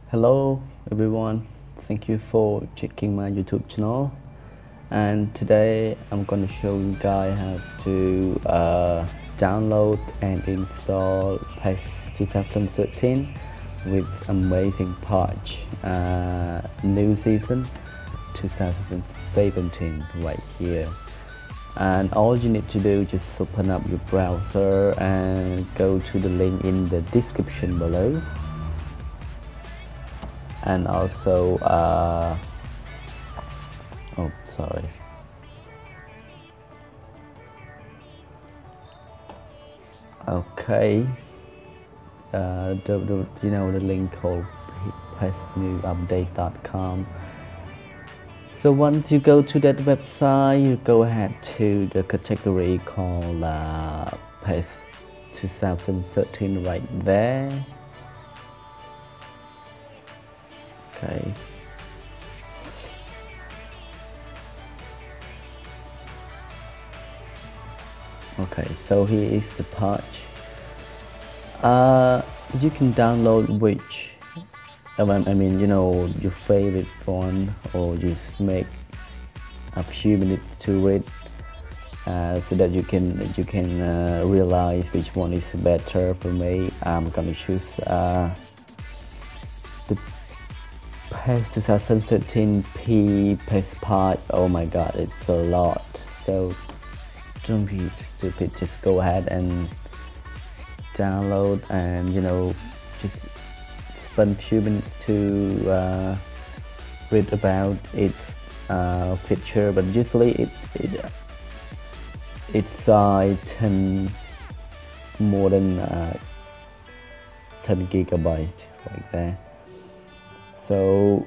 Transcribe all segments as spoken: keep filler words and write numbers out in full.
Hello everyone, thank you for checking my YouTube channel, and today I'm going to show you guys how to uh, download and install PES twenty thirteen with amazing patch uh, new season twenty seventeen right here. And all you need to do is just open up your browser and go to the link in the description below. And also uh, oh sorry okay uh, the, the, you know the link called pes new update dot com. So once you go to that website, you go ahead to the category called uh, PES twenty thirteen right there. Okay. Okay, so here is the patch. Uh, you can download which, I mean, you know, your favorite one, or just make a few minutes to read, uh, so that you can you can uh, realize which one is better. For me, I'm gonna choose uh, the PES twenty thirteen P PES patch. Oh my god, it's a lot. So don't be stupid, just go ahead and download, and you know, just spend a few minutes to uh, read about its uh, feature. But usually it it it's uh, ten more than uh, ten gigabyte like that. So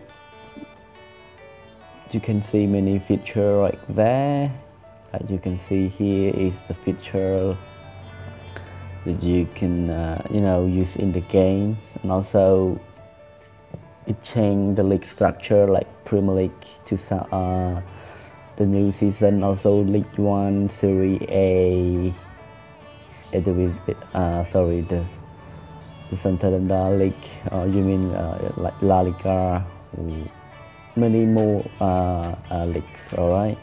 you can see many feature right there. As you can see, here is the feature that you can uh, you know, use in the game. And also it changed the league structure, like Premier League to uh, the new season, also League One, Serie A, uh, sorry, the the Santander League, uh, you mean uh, like La Liga, many more uh, uh, leagues. All right.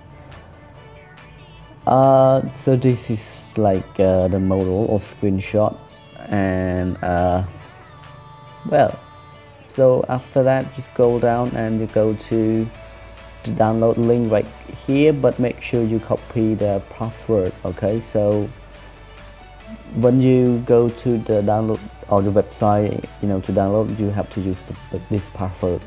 Uh, so this is like uh, the model or screenshot, and uh, well, so after that, just go down and you go to the download link right here, but make sure you copy the password. Okay, so when you go to the download or the website, you know, to download, you have to use the, this password.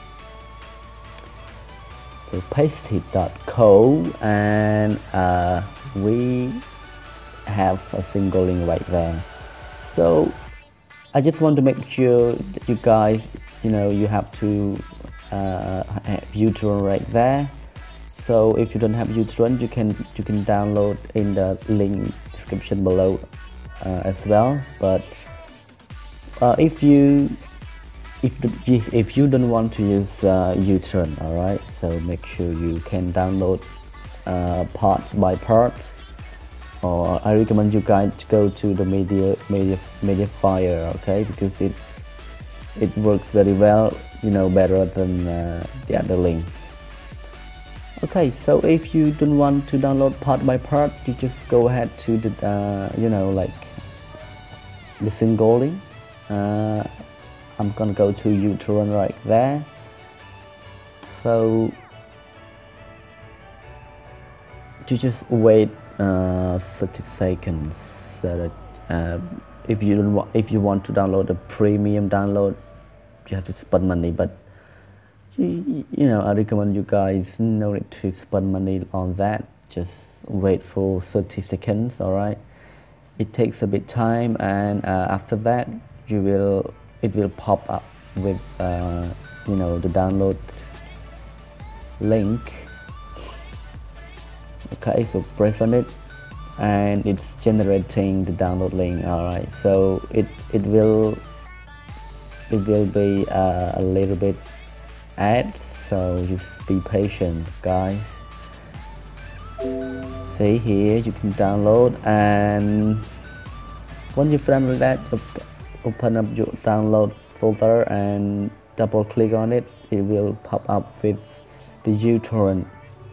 So paste it dot co, and uh, we have a single link right there. So I just want to make sure that you guys, you know, you have to uh, have Utron right there. So if you don't have Utron, you can you can download in the link description below uh, as well. But uh, if you if the, if you don't want to use uh, Utron, all right, so make sure you can download uh, parts by parts. Or I recommend you guys to go to the media media Mediafire, okay, because it it works very well, you know, better than uh, the other link. Okay, so if you don't want to download part by part, you just go ahead to the uh, you know, like the single link. Uh, I'm gonna go to Utron right there. So you just wait uh, thirty seconds. So that uh, if you don't want, if you want to download a premium download, you have to spend money. But you, you know, I recommend you guys no need to spend money on that. Just wait for thirty seconds. All right, it takes a bit time, and uh, after that, you will it will pop up with uh, you know, the download link. Okay, so press on it, and it's generating the download link. All right, so it it will it will be uh, a little bit add, so just be patient, guys. See here, you can download, and once you're done with that, open up your download folder and double click on it, it will pop up with the uTorrent.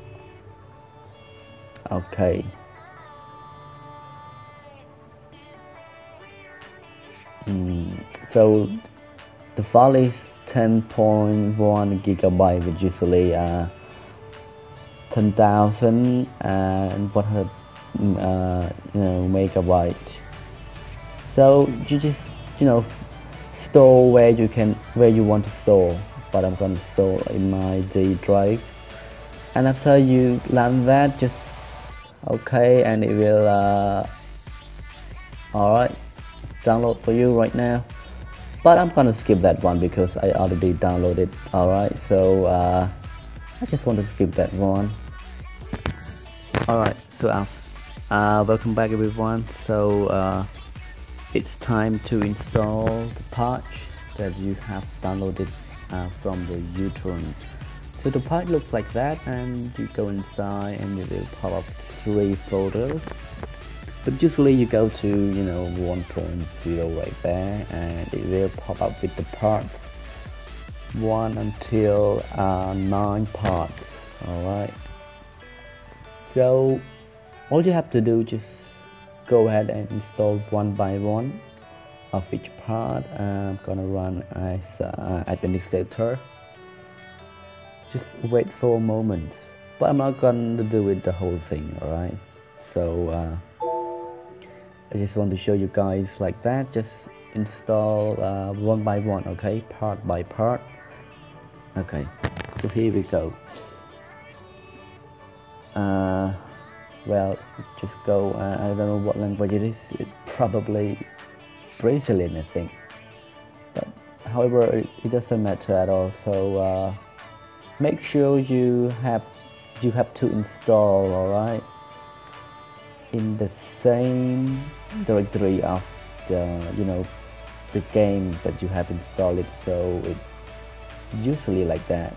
Okay. Mm, so the file is ten point one gigabyte, which usually uh, ten thousand one hundred uh, you know, megabyte. So you just you know store where you can where you want to store, but I'm going to store in my D drive. And after you land that, just okay, and it will uh, alright, download for you right now. But I'm gonna skip that one because I already downloaded. Alright, so uh, I just want to skip that one. Alright, so uh, uh, welcome back everyone. So uh, it's time to install the patch that you have downloaded uh, from the uTorrent. So the patch looks like that, and you go inside and it will pop up three folders. But usually you go to you know one point zero right there, and it will pop up with the parts one until uh, nine parts. Alright, so all you have to do, just go ahead and install one by one of each part. I'm gonna run as uh, administrator. Just wait for a moment, but I'm not gonna do it the whole thing. Alright, so uh, I just want to show you guys like that. Just install uh, one by one, okay, part by part. Okay, so here we go. Uh, well, just go. Uh, I don't know what language it is. It probably Brazilian, I think. But however, it, it doesn't matter at all. So uh, make sure you have you have to install, all right, in the same directory of the you know the game that you have installed it. So it usually like that.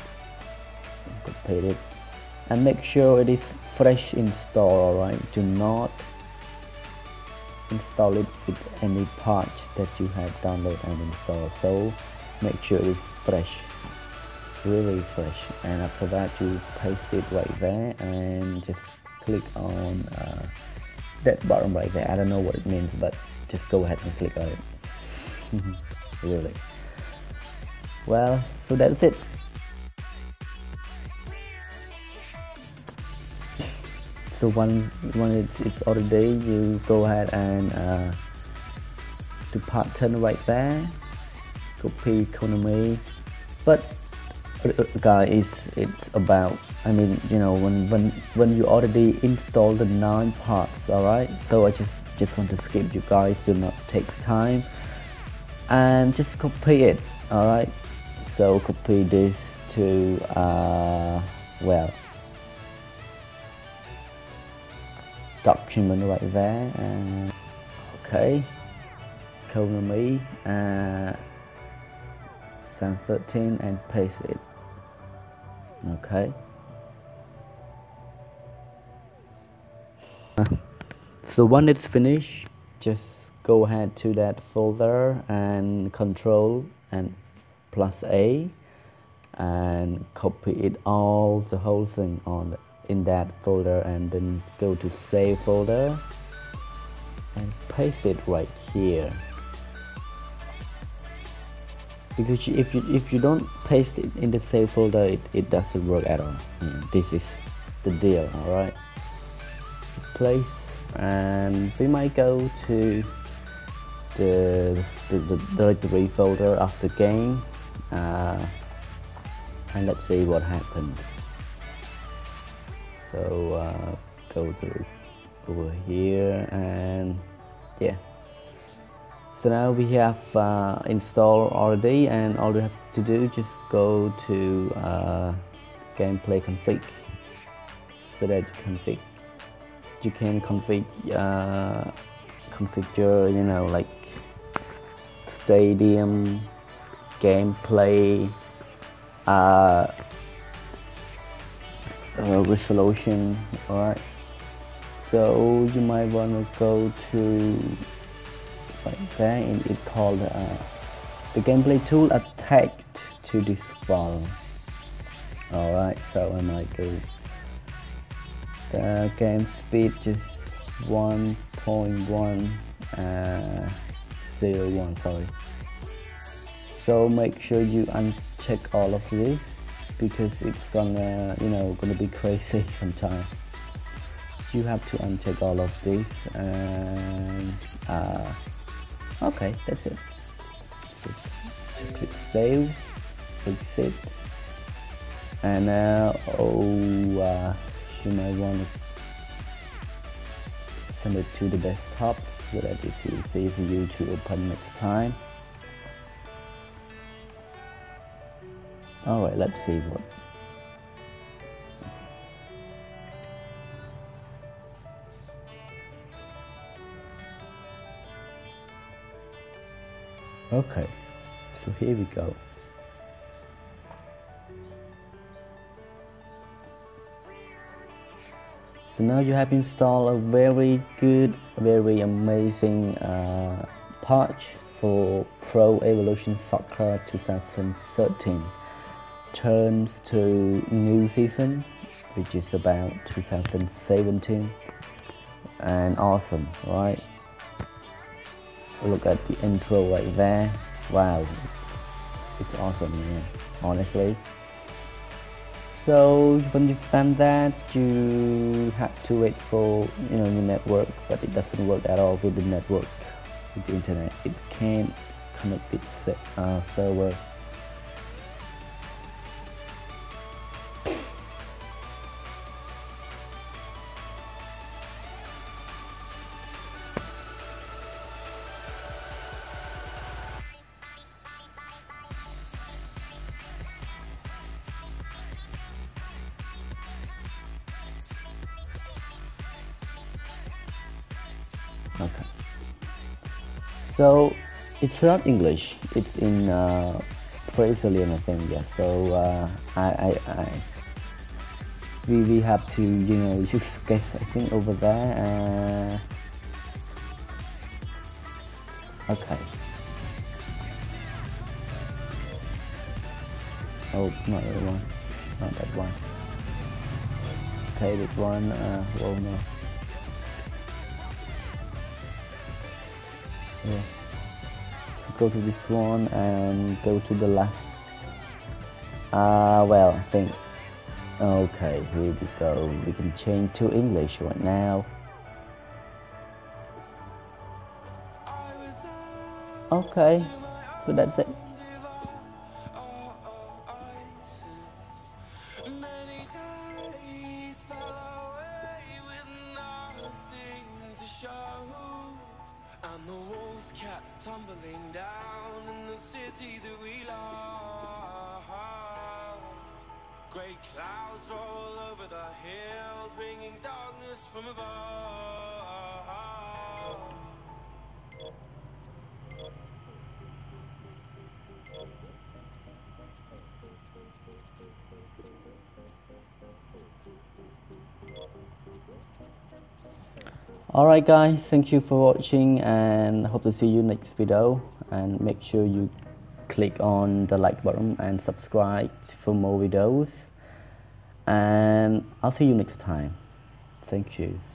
Copy it and make sure it is fresh install. Alright, do not install it with any patch that you have downloaded and installed. So make sure it's fresh, really fresh. And after that, you paste it right there and just click on uh, that button right there. I don't know what it means, but just go ahead and click on it. Really. Well, so that's it. So when when it's, it's already, you go ahead and uh, do pattern right there, copy economy. But uh, guys, it's, it's about, I mean, you know, when when when you already install the nine parts, all right. So I just just want to skip you guys. Do not takes time, and just copy it. All right. So copy this to uh, well. document right there, and okay, economy uh, Sun thirteen, and paste it. Okay, so when it's finished, just go ahead to that folder and control and plus A and copy it all, the whole thing on the in that folder, and then go to save folder and paste it right here. Because if you if you don't paste it in the save folder, it, it doesn't work at all. Mm, this is the deal. All right, place, and we might go to the the, the directory folder of the game, uh, and let's see what happens. So uh, go to over here, and yeah, so now we have uh, installed already, and all we have to do, just go to uh, gameplay config, so that you config you can config uh, configure you know like stadium, gameplay, uh, Uh, resolution. Alright, so you might want to go to right there, and it's called uh, the gameplay tool, attack to this file. Alright, so I might do the game speed just one point one uh, zero one, sorry. So make sure you uncheck all of this because it's gonna, you know, gonna be crazy sometimes. You have to uncheck all of this and uh, okay, that's it. Just click save, exit, and now oh, uh, you might want to send it to the desktop so that it's easy for you to open next time. Alright, let's see what. Okay, so here we go. So now you have installed a very good, very amazing uh, patch for Pro Evolution Soccer twenty thirteen. Turns to new season, which is about two thousand seventeen, and awesome, right? Look at the intro right there. Wow, it's awesome, man, honestly. So when you've done that, you have to wait for, you know, the network, but it doesn't work at all with the network, with the internet. It can't connect with the uh, server. Okay, so it's not English, it's in uh, Brazilian, I think. Yeah, so uh, I, I, I we, we have to, you know, just guess, I think, over there. uh, okay, oh, not that one, not that one. Okay, this one, uh, oh no. Yeah. So go to this one and go to the left. Uh, well, I think, okay, here we go. We can change to English right now. Okay, so that's it. And the walls kept tumbling down in the city that we love. Great clouds roll over the hills, bringing darkness from above. Alright guys, thank you for watching and hope to see you next video, and make sure you click on the like button and subscribe for more videos, and I'll see you next time. Thank you.